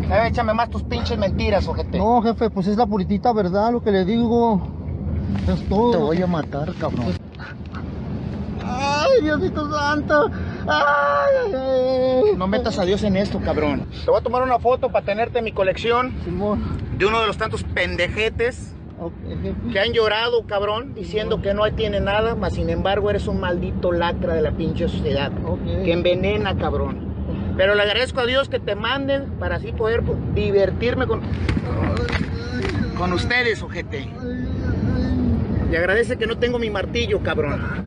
Échame más tus pinches mentiras, ojete. No, jefe, pues es la puritita verdad lo que le digo. Es todo. Te voy a matar, cabrón. Ay, Diosito santo. Ay, ay, ay. No metas a Dios en esto, cabrón. Te voy a tomar una foto para tenerte en mi colección Simón. de uno de los tantos pendejetes Ok, jefe. que han llorado, cabrón, diciendo que no tiene nada, mas sin embargo eres un maldito lacra de la pinche sociedad, Ok. que envenena, cabrón. Pero le agradezco a Dios que te manden para así poder divertirme con ustedes, ojete. Y agradece que no tengo mi martillo, cabrón.